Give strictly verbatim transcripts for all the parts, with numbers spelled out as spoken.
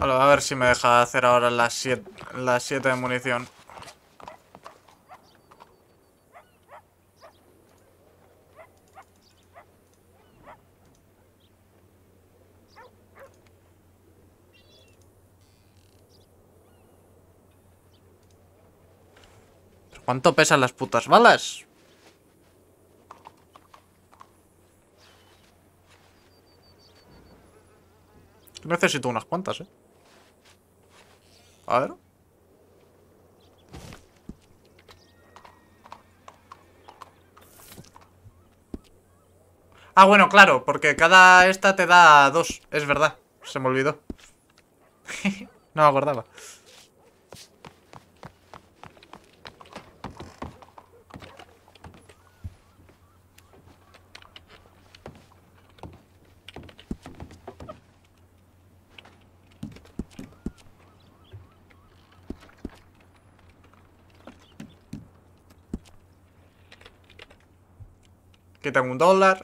Vale, a ver si me deja hacer ahora las siete, las siete de munición. ¿Cuánto pesan las putas balas? Necesito unas cuantas, eh. A ver. Ah, bueno, claro, porque cada esta te da dos. Es verdad, se me olvidó. No me acordaba. Aquí tengo un dólar.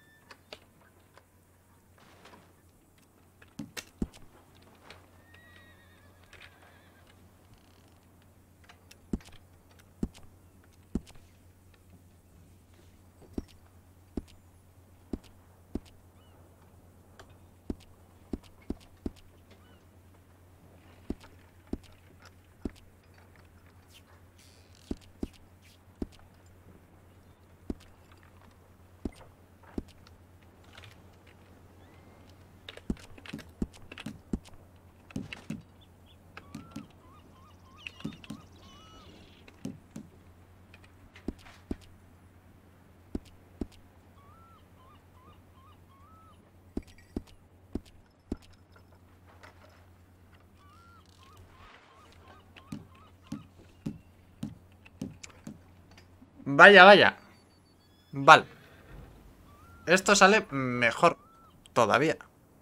Vaya, vaya. Vale. Esto sale mejor todavía.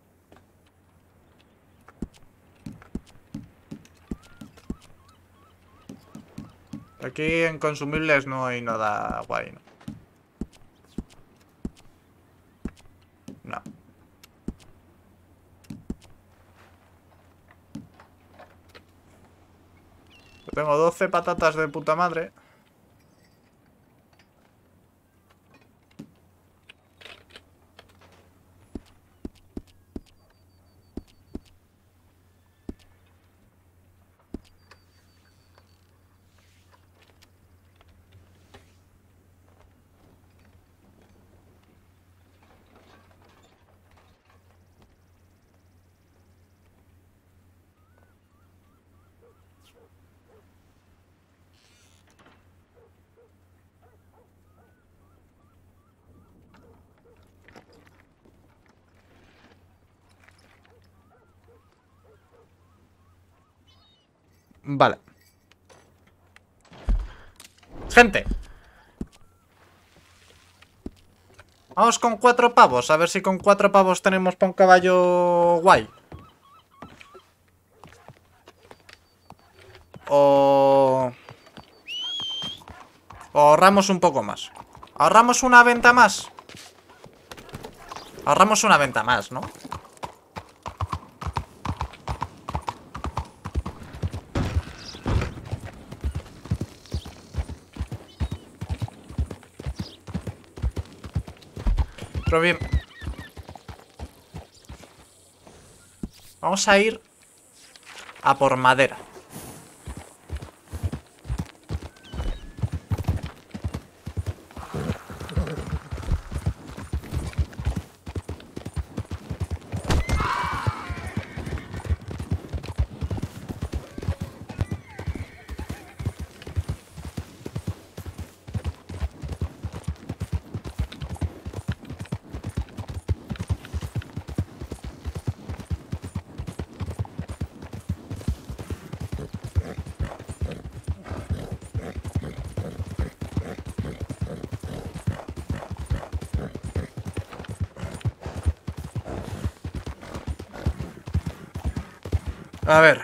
Aquí en consumibles no hay nada guay, ¿no? No. Tengo doce patatas de puta madre. Vale. Gente. Vamos con cuatro pavos. A ver si con cuatro pavos tenemos para un caballo guay. O... o ahorramos un poco más. Ahorramos una venta más. Ahorramos una venta más, ¿no? Pero bien. Vamos a ir a por madera. A ver.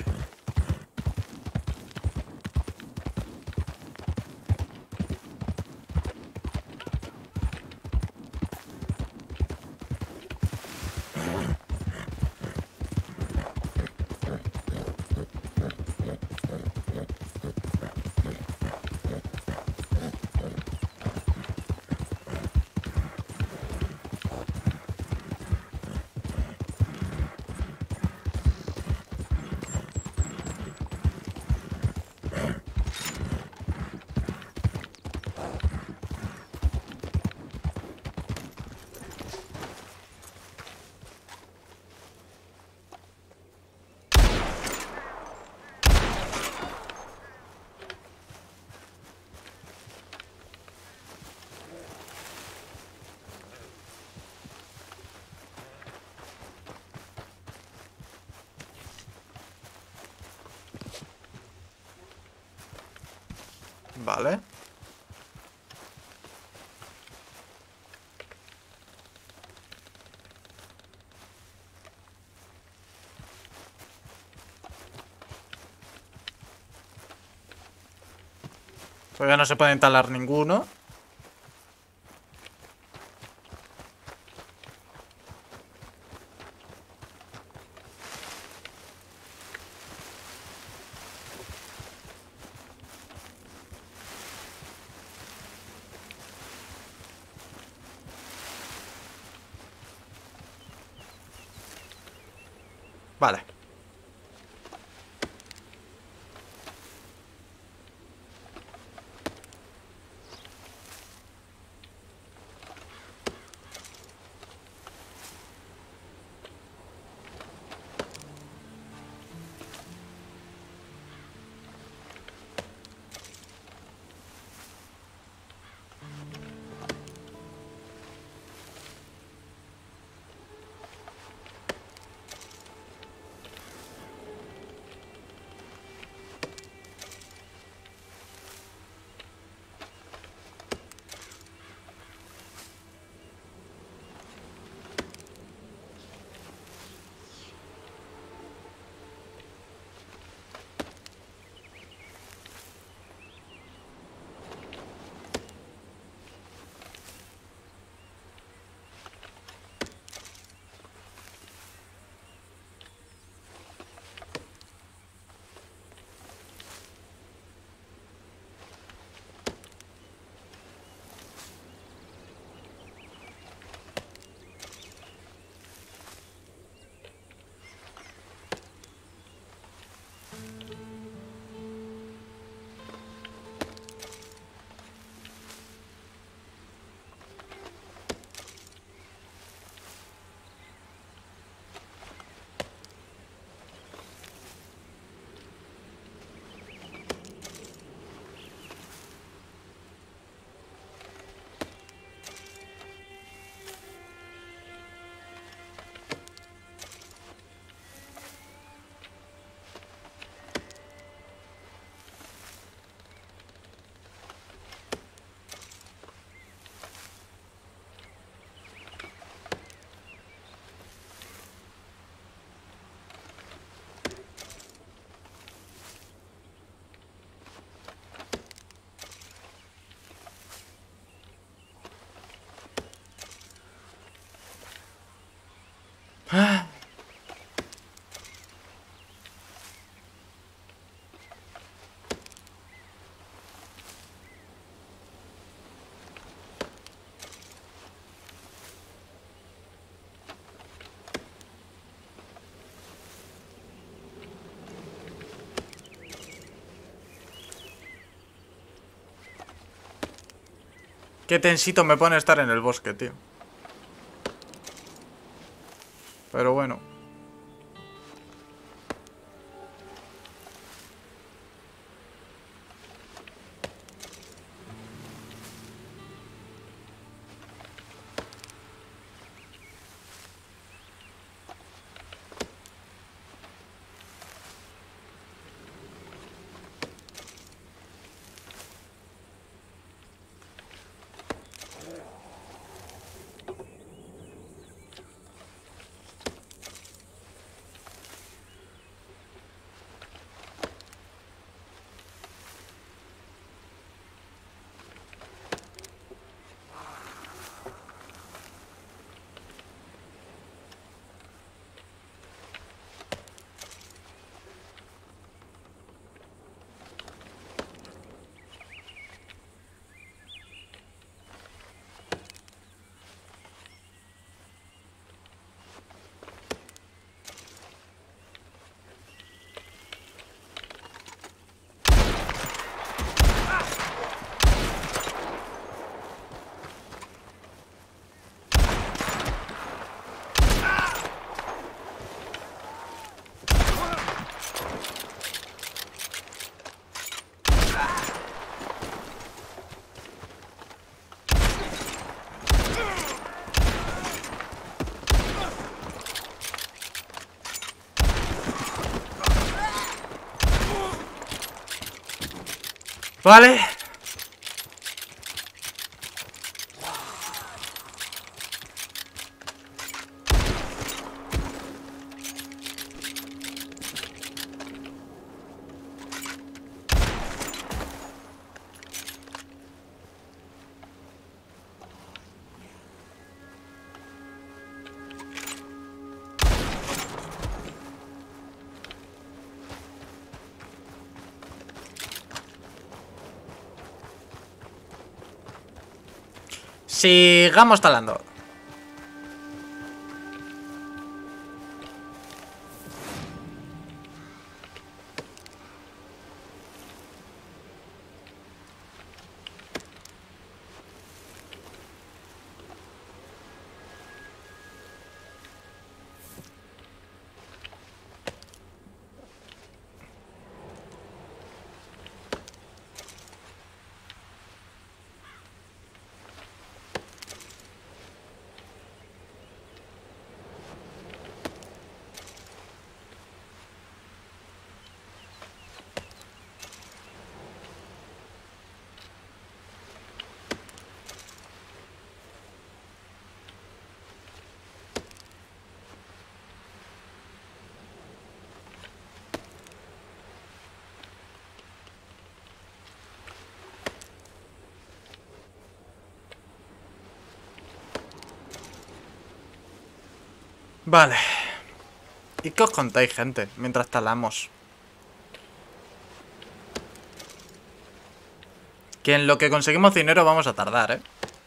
Vale. Todavía no se puede instalar ninguno. Vale. Qué tensito me pone estar en el bosque, tío. Pero bueno. Vale. Sigamos talando. Vale. ¿Y qué os contáis, gente? Mientras talamos. Que en lo que conseguimos dinero vamos a tardar, ¿eh?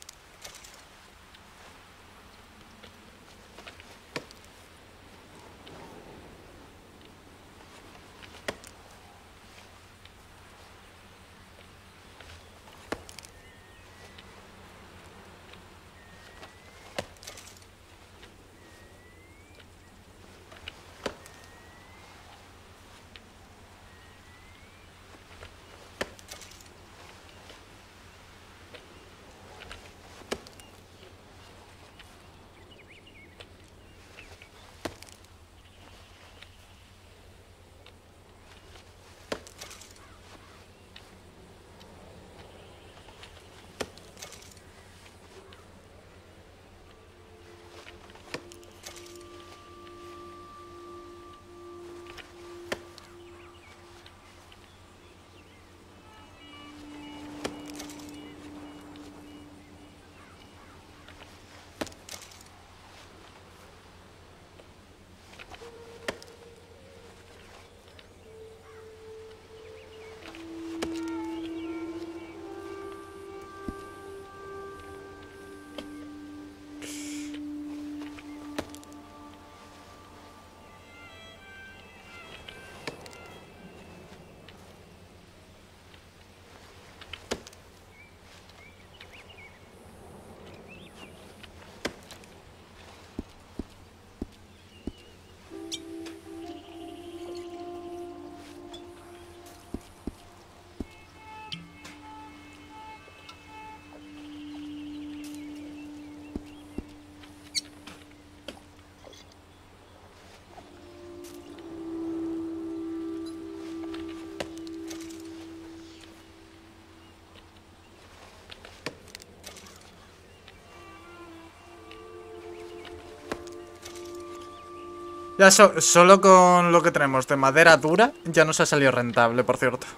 Ya so- solo con lo que tenemos de madera dura ya nos ha salido rentable, por cierto.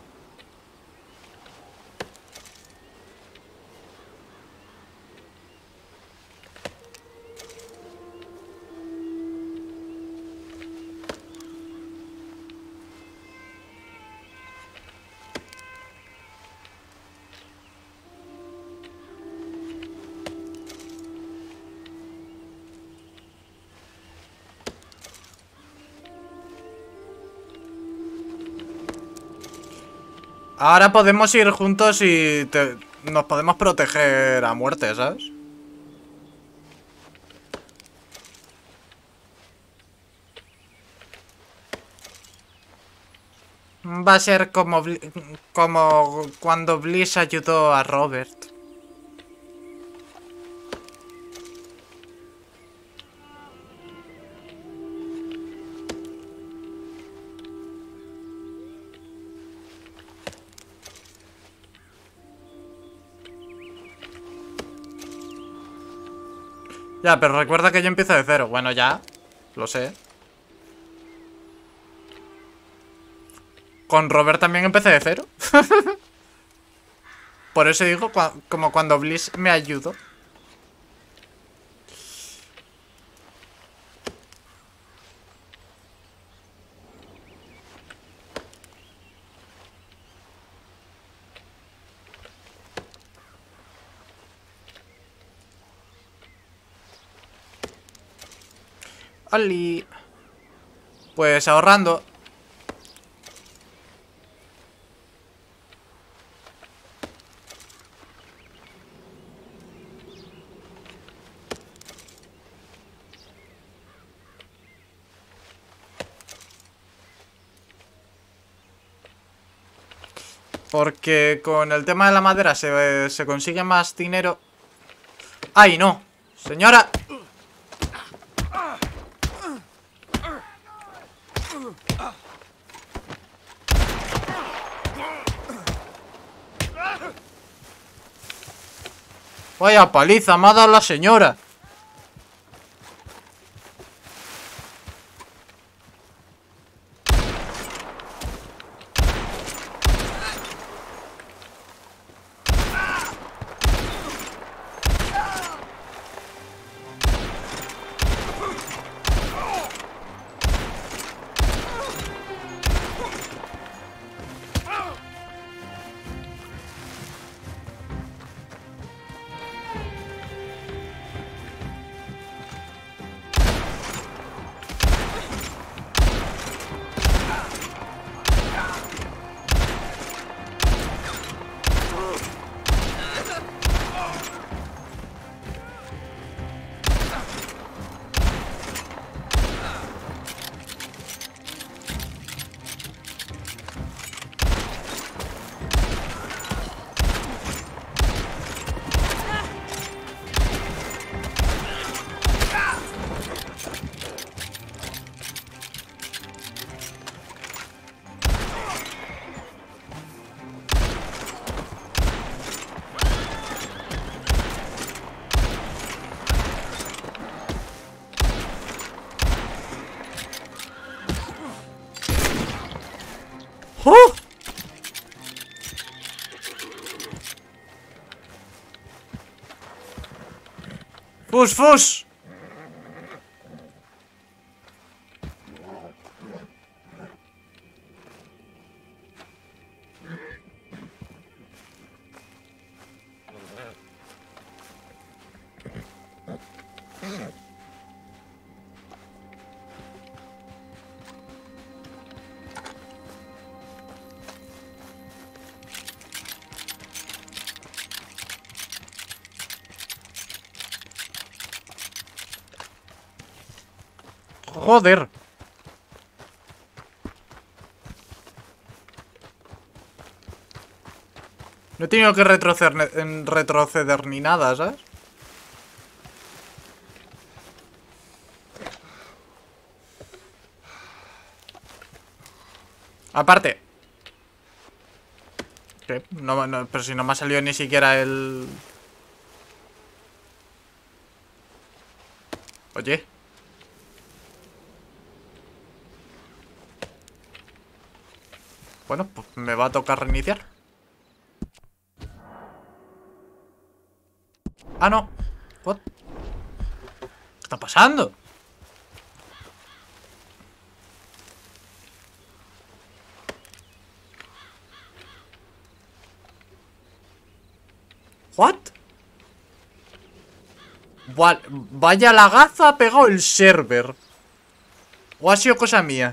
Ahora podemos ir juntos y te- nos podemos proteger a muerte, ¿sabes? Va a ser como, Bli- como cuando Bliss ayudó a Robert. Ya, pero recuerda que yo empiezo de cero. Bueno, ya, lo sé. Con Robert también empecé de cero. Por eso digo, cua- como cuando Bliss me ayudó. ¡Ali! Pues ahorrando. Porque con el tema de la madera se, se consigue más dinero. ¡Ay, no! ¡Señora! Vaya paliza, me ha dado la señora. ¡Oh! ¡Fus, fus! Joder. No he tenido que retroceder, retroceder ni nada, ¿sabes? Aparte. ¿Qué? No, no, pero si no me ha salido ni siquiera el... Oye. Bueno, pues me va a tocar reiniciar. Ah, no. What? ¿Qué está pasando? What? Vaya lagazo ha pegado el server. ¿O ha sido cosa mía?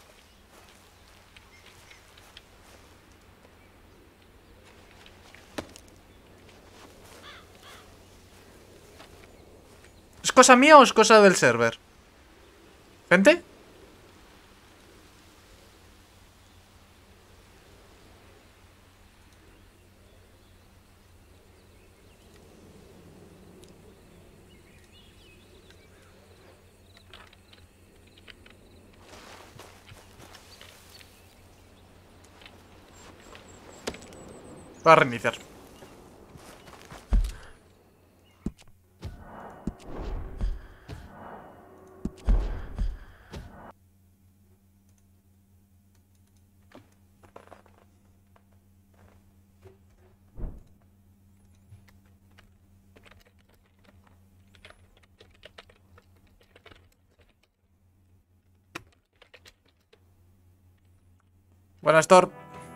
¿Es cosa mía o es cosa del server? ¿Gente? Va a reiniciar. Buenas, Thor.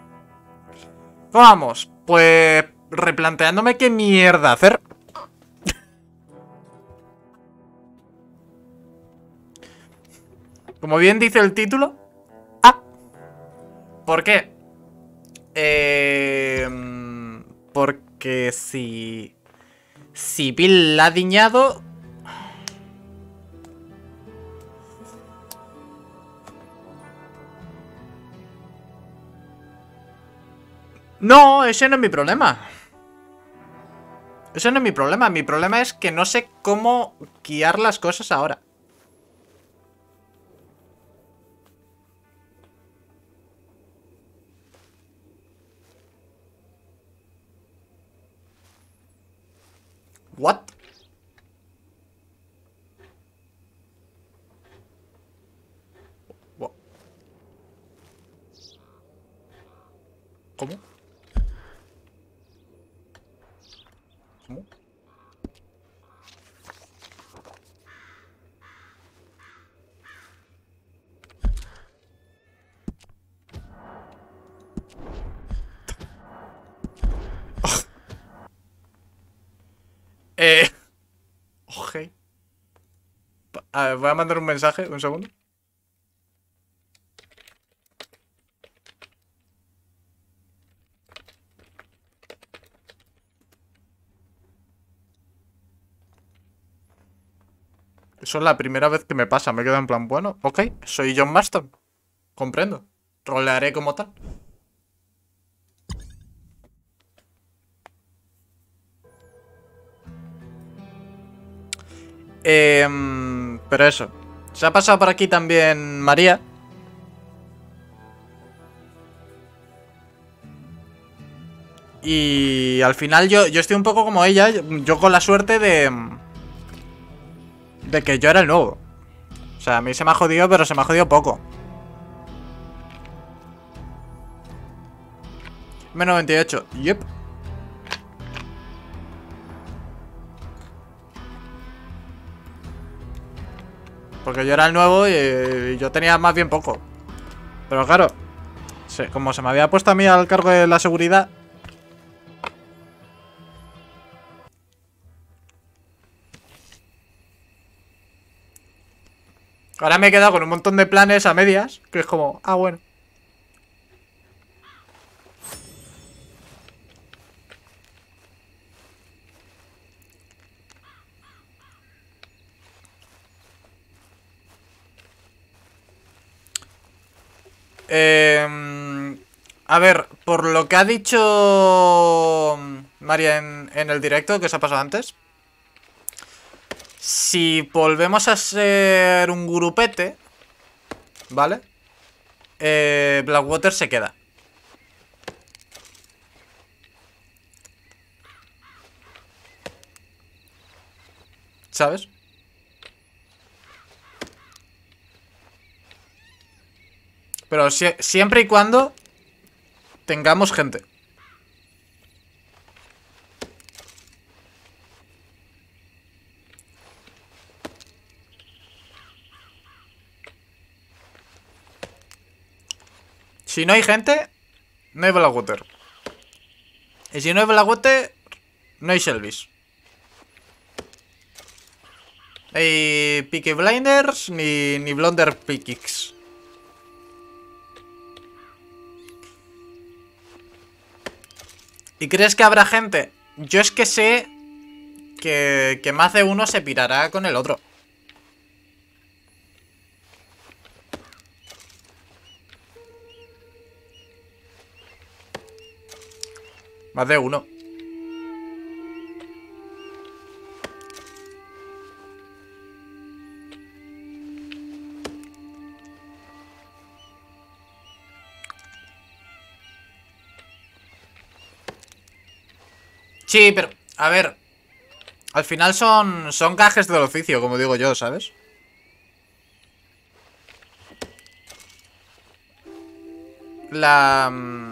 Vamos, pues replanteándome qué mierda hacer. Como bien dice el título. Ah. ¿Por qué? Eh, porque si... Si Bill la ha diñado... No, ese no es mi problema. Ese no es mi problema. Mi problema es que no sé cómo guiar las cosas ahora. What? What? ¿Cómo? ¿Cómo? Eh... Ok. A ver, voy a mandar un mensaje, un segundo. Eso es la primera vez que me pasa. Me quedo en plan, bueno, ok, soy John Marston. Comprendo. Rolearé como tal. Eh, pero eso. Se ha pasado por aquí también María. Y al final yo, yo estoy un poco como ella. Yo con la suerte de... De que yo era el nuevo. O sea, a mí se me ha jodido, pero se me ha jodido poco. M noventa y ocho. Yep. Porque yo era el nuevo y yo tenía más bien poco. Pero claro, como se me había puesto a mí al cargo de la seguridad... Ahora me he quedado con un montón de planes a medias. Que es como, ah, bueno. Eh, a ver, por lo que ha dicho María en, en el directo que se ha pasado antes, si volvemos a ser un grupete, ¿vale? Eh, Blackwater se queda. ¿Sabes? Pero si, siempre y cuando tengamos gente. Si no hay gente, no hay Blackwater. Y si no hay Blackwater, no hay Shelby's. No hay Peaky Blinders ni, ni Blonder Picks. ¿Y crees que habrá gente? Yo es que sé que, que más de uno se pirará con el otro. Más de uno. Sí, pero, a ver, al final son, son gajes del oficio, como digo yo, ¿sabes? La...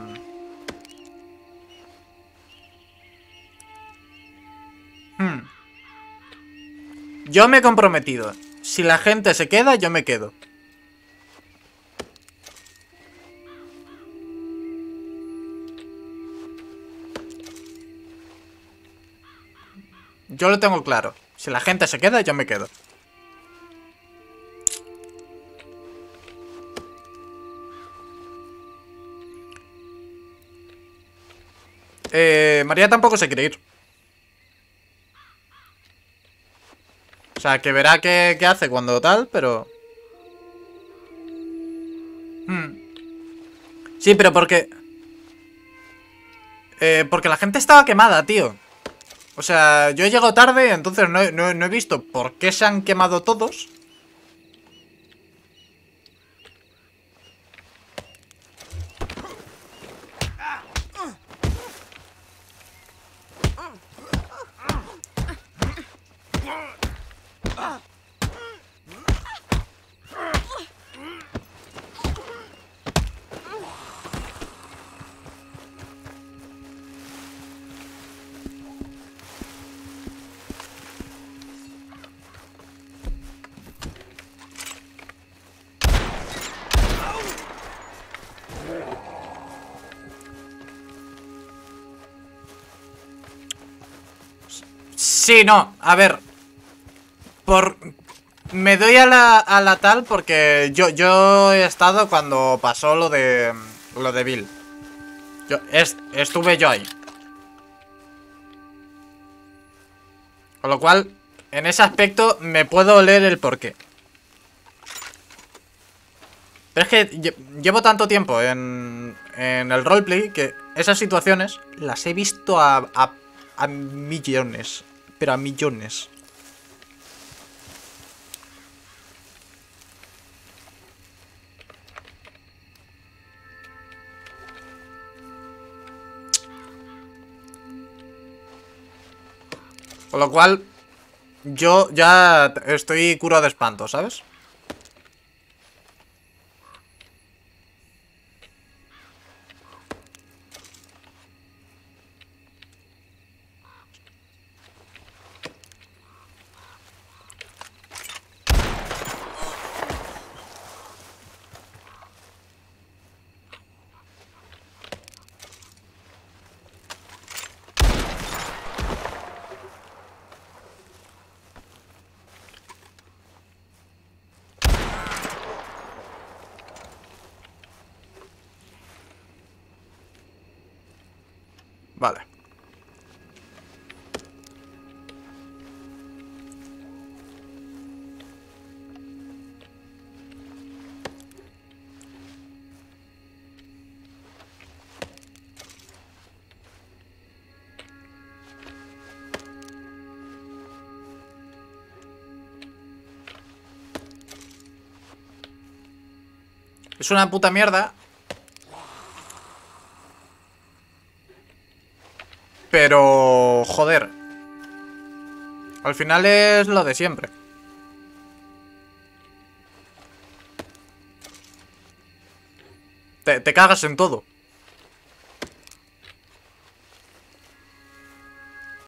Hmm. Yo me he comprometido. Si la gente se queda, yo me quedo. Yo lo tengo claro. Si la gente se queda, yo me quedo. Eh, María tampoco se quiere ir. O sea, que verá qué, qué hace cuando tal, pero... Hmm. Sí, pero porque... Eh, porque la gente estaba quemada, tío. O sea, yo llego tarde, entonces no, no, no he visto por qué se han quemado todos. Sí, no, a ver. Por... Me doy a la, a la tal porque yo, yo he estado cuando pasó lo de... Lo de Bill. Yo, es, estuve yo ahí. Con lo cual, en ese aspecto me puedo leer el porqué. Pero es que llevo tanto tiempo en, en el roleplay que esas situaciones las he visto a, a, a millones. Pero a millones. Con lo cual, yo ya estoy curado de espanto, ¿sabes? Vale. Es una puta mierda. Pero... joder. Al final es lo de siempre. Te, te cagas en todo.